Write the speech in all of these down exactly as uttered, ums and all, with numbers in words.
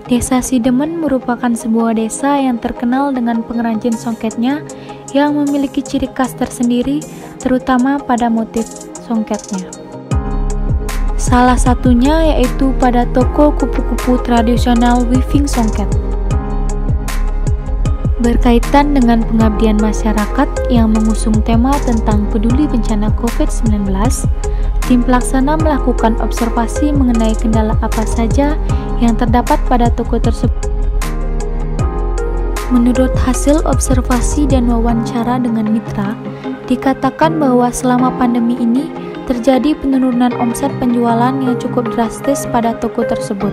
Desa Sidemen merupakan sebuah desa yang terkenal dengan pengrajin songketnya yang memiliki ciri khas tersendiri, terutama pada motif songketnya. Salah satunya yaitu pada toko kupu-kupu tradisional weaving songket. Berkaitan dengan pengabdian masyarakat yang mengusung tema tentang peduli bencana covid sembilan belas, tim pelaksana melakukan observasi mengenai kendala apa saja yang terdapat pada toko tersebut. Menurut hasil observasi dan wawancara dengan mitra, dikatakan bahwa selama pandemi ini terjadi penurunan omset penjualan yang cukup drastis pada toko tersebut.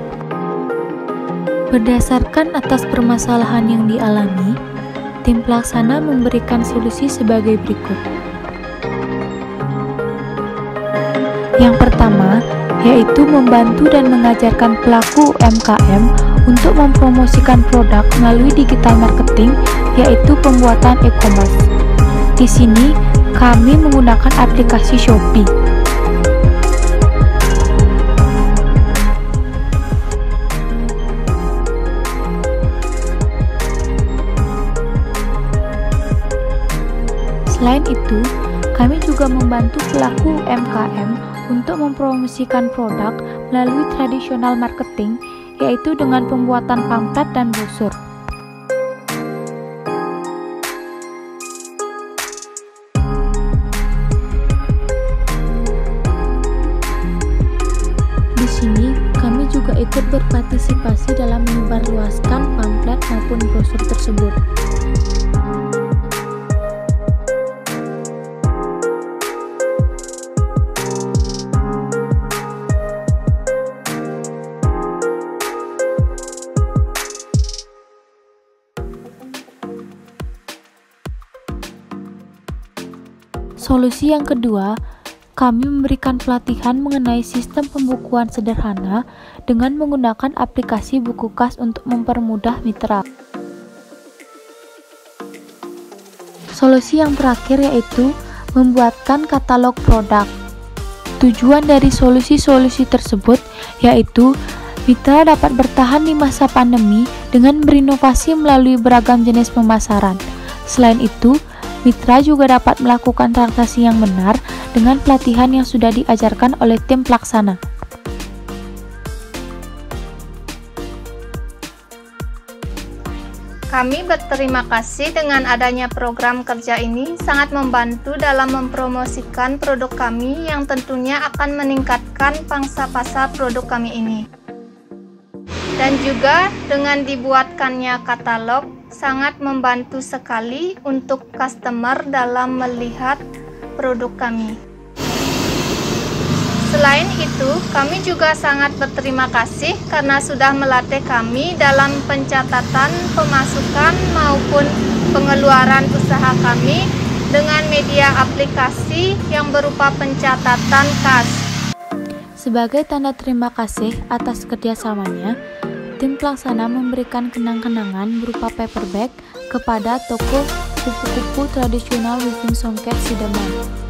Berdasarkan atas permasalahan yang dialami, tim pelaksana memberikan solusi sebagai berikut. Yang pertama, yaitu membantu dan mengajarkan pelaku U M K M untuk mempromosikan produk melalui digital marketing, yaitu pembuatan e-commerce. Di sini, kami menggunakan aplikasi Shopee. Selain itu, kami juga membantu pelaku U M K M untuk mempromosikan produk melalui tradisional marketing, yaitu dengan pembuatan pamflet dan brosur. Di sini, kami juga ikut berpartisipasi dalam menyebarluaskan pamflet maupun brosur tersebut. Solusi yang kedua, kami memberikan pelatihan mengenai sistem pembukuan sederhana dengan menggunakan aplikasi buku kas untuk mempermudah mitra. Solusi yang terakhir yaitu membuatkan katalog produk. Tujuan dari solusi-solusi tersebut yaitu mitra dapat bertahan di masa pandemi dengan berinovasi melalui beragam jenis pemasaran. Selain itu, mitra juga dapat melakukan transaksi yang benar dengan pelatihan yang sudah diajarkan oleh tim pelaksana. Kami berterima kasih dengan adanya program kerja ini sangat membantu dalam mempromosikan produk kami yang tentunya akan meningkatkan pangsa pasar produk kami ini. Dan juga dengan dibuatkannya katalog sangat membantu sekali untuk customer dalam melihat produk kami. Selain itu, kami juga sangat berterima kasih karena sudah melatih kami dalam pencatatan pemasukan maupun pengeluaran usaha kami dengan media aplikasi yang berupa pencatatan kas. Sebagai tanda terima kasih atas kerjasamanya, tim pelaksana memberikan kenang-kenangan berupa paper bag kepada toko kupu-kupu tradisional weaving songket Sidemen.